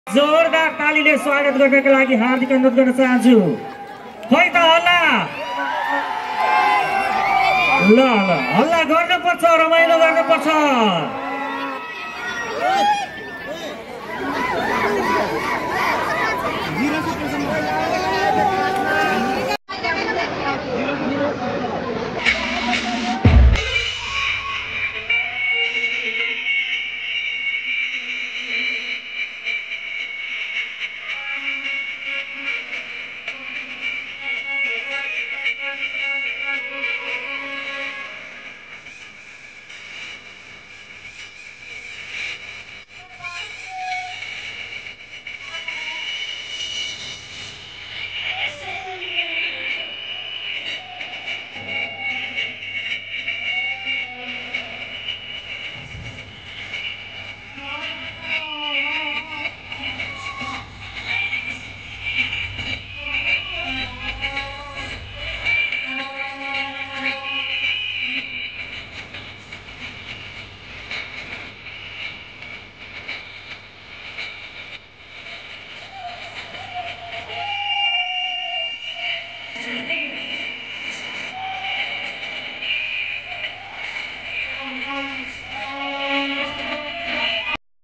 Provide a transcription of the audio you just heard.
जोरदार तालीले स्वागत गर्नको लागि हार्दिक अनुरोध गर्न चाहन्छु। खै त हल्ला ल ल हल्ला गर्नुपर्छ, रमाइलो गर्नुपर्छ।